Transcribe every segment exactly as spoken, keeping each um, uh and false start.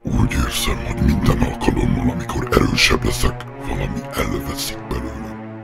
Úgy érzem, hogy minden alkalommal, amikor erősebb leszek, valami elveszik belőlem.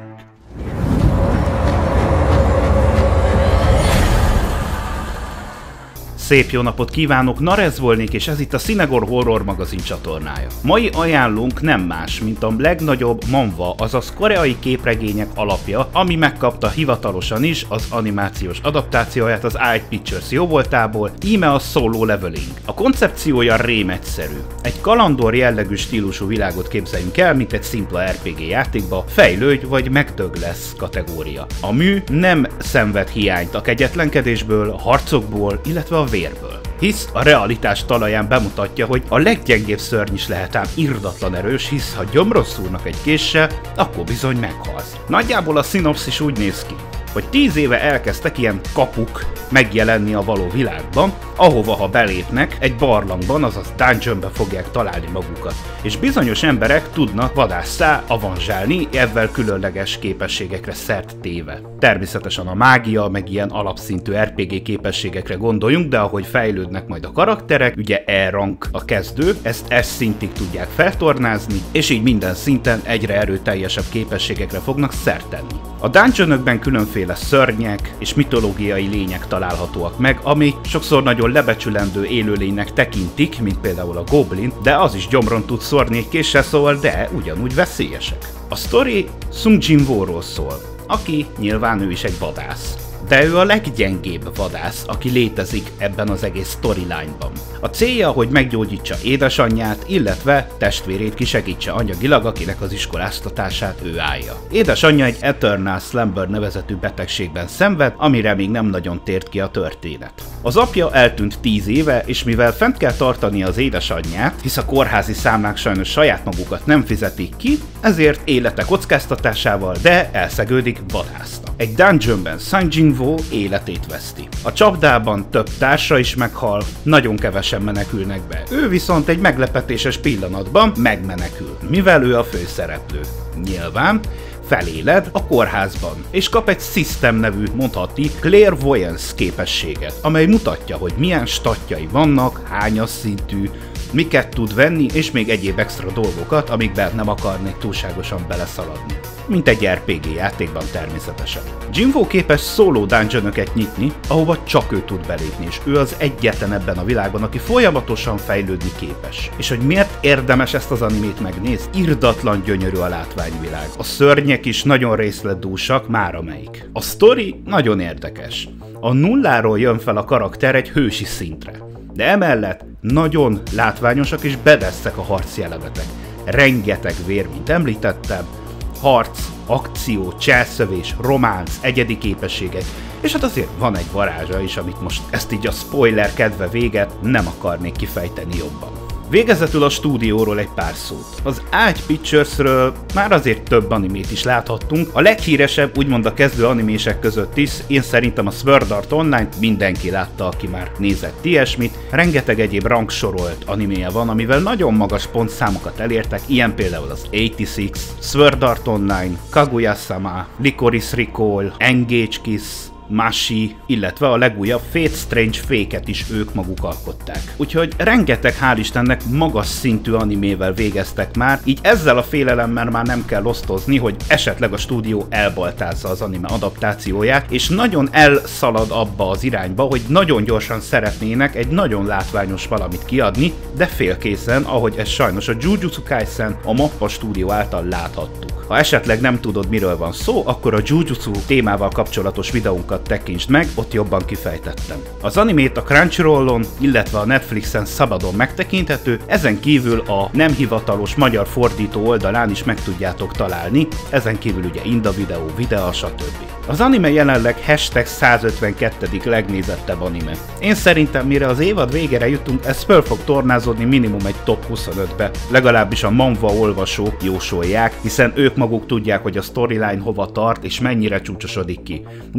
Szép jó napot kívánok, Narez volnék, és ez itt a Cinegor Horror magazin csatornája. Mai ajánlónk nem más, mint a legnagyobb manhwa, azaz koreai képregények alapja, ami megkapta hivatalosan is az animációs adaptációját az i Pictures jóvoltából, íme a Solo Leveling. A koncepciója rémegyszerű. Egy kalandor jellegű stílusú világot képzeljünk el, mint egy szimpla er pé gé játékba, fejlődj vagy megdög lesz kategória. A mű nem szenved hiányt a kegyetlenkedésből, a harcokból, illetve a vérből. Hisz a realitás talaján bemutatja, hogy a leggyengébb szörny is lehet ám irdatlan erős, hisz ha gyomron szúrnak egy késsel, akkor bizony meghalsz. Nagyjából a szinopszis úgy néz ki, hogy tíz éve elkezdtek ilyen kapuk megjelenni a való világban, ahova ha belépnek, egy barlangban, azaz dungeonbe fogják találni magukat. És bizonyos emberek tudnak vadásszá avanzsálni, ezzel különleges képességekre szert téve. Természetesen a mágia, meg ilyen alapszintű er pé gé képességekre gondoljunk, de ahogy fejlődnek majd a karakterek, ugye E-rank a kezdő, ezt S szintig tudják feltornázni, és így minden szinten egyre erőteljesebb képességekre fognak szert tenni. A dungeonökben különféle szörnyek és mitológiai lények találhatóak meg, amik sokszor nagyon lebecsülendő élőlénynek tekintik, mint például a goblin, de az is gyomron tud szórni egy késsel, szóval de ugyanúgy veszélyesek. A sztori Sung Jin-wooról szól, aki nyilván ő is egy vadász. De ő a leggyengébb vadász, aki létezik ebben az egész storyline-ban. A célja, hogy meggyógyítsa édesanyját, illetve testvérét kisegítse anyagilag, akinek az iskoláztatását ő állja. Édesanyja egy Eternal Slumber nevezetű betegségben szenved, amire még nem nagyon tért ki a történet. Az apja eltűnt tíz éve, és mivel fent kell tartani az édesanyját, hisz a kórházi számlák sajnos saját magukat nem fizetik ki, ezért élete kockáztatásával, de elszegődik vadásznak. Egy dungeonben Sung Jin-woo életét veszti. A csapdában több társa is meghal, nagyon kevesen menekülnek be. Ő viszont egy meglepetéses pillanatban megmenekül, mivel ő a főszereplő. Nyilván feléled a kórházban, és kap egy System nevű, mondhatni Clairvoyance képességet, amely mutatja, hogy milyen statjai vannak, hányas szintű, miket tud venni, és még egyéb extra dolgokat, amikben nem akarnék túlságosan beleszaladni. Mint egy er pé gé játékban természetesen. Jin-woo képes szóló dungeonöket nyitni, ahova csak ő tud belépni, és ő az egyetlen ebben a világban, aki folyamatosan fejlődni képes. És hogy miért érdemes ezt az animét megnézni? Irdatlan gyönyörű a látványvilág. A szörnyek is nagyon részletdúsak, már amelyik. A sztori nagyon érdekes. A nulláról jön fel a karakter egy hősi szintre. De emellett nagyon látványosak és bedesszek a harcjelenetek. Rengeteg vér, mint említettem, harc, akció, cselszövés, románc, egyedi képességek, és hát azért van egy varázsa is, amit most ezt így a spoiler kedve véget nem akarnék kifejteni jobban. Végezetül a stúdióról egy pár szót. Az i Picturesről már azért több animét is láthattunk, a leghíresebb úgymond a kezdő animések között is, én szerintem a Sword Art Online-t mindenki látta, aki már nézett ilyesmit, rengeteg egyéb rangsorolt animéje van, amivel nagyon magas pontszámokat elértek, ilyen például az nyolcvanhat, Sword Art Online, Kaguya-sama, Licorice Recall, Engage Kiss, Mashi, illetve a legújabb Fate Strange Fake-et is ők maguk alkották. Úgyhogy rengeteg, hál' Istennek, magas szintű animével végeztek már, így ezzel a félelemmel már nem kell osztozni, hogy esetleg a stúdió elbaltázza az anime adaptációját, és nagyon elszalad abba az irányba, hogy nagyon gyorsan szeretnének egy nagyon látványos valamit kiadni, de félkészen, ahogy ez sajnos a Jujutsu Kaisen a Mappa stúdió által láthattuk. Ha esetleg nem tudod, miről van szó, akkor a Jujutsu témával kapcsolatos videónkat tekintsd meg, ott jobban kifejtettem. Az animét a Crunchyrollon, illetve a Netflixen szabadon megtekinthető, ezen kívül a nem hivatalos magyar fordító oldalán is meg tudjátok találni, ezen kívül ugye Inda videó, Videa, stb. Az anime jelenleg hashtag százötvenkettedik legnézettebb anime. Én szerintem mire az évad végére jutunk, ez föl fog tornázódni minimum egy top huszonötbe, legalábbis a manhwa olvasók jósolják, hiszen ők maguk tudják, hogy a storyline hova tart és mennyire csúcsosodik ki. Nehéz lenne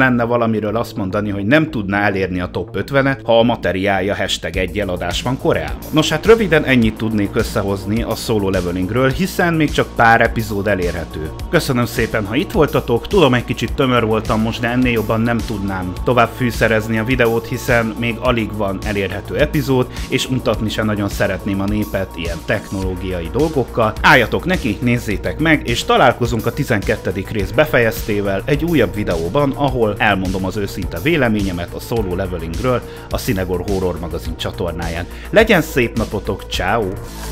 lenne valamiről azt mondani, hogy nem tudná elérni a top ötvenet, ha a materiálja hashtag egy eladás van Koreában. Nos hát röviden ennyit tudnék összehozni a Solo Levelingről, hiszen még csak pár epizód elérhető. Köszönöm szépen, ha itt voltatok, tudom, egy kicsit tömör voltam most, de ennél jobban nem tudnám tovább fűszerezni a videót, hiszen még alig van elérhető epizód, és mutatni sem nagyon szeretném a népet ilyen technológiai dolgokkal. Álljatok neki, nézzétek meg, és találkozunk a tizenkettedik rész befejeztével egy újabb videóban, ahol elmondom az őszinte véleményemet a Solo Levelingről a Cinegor Horror magazin csatornáján. Legyen szép napotok, ciao.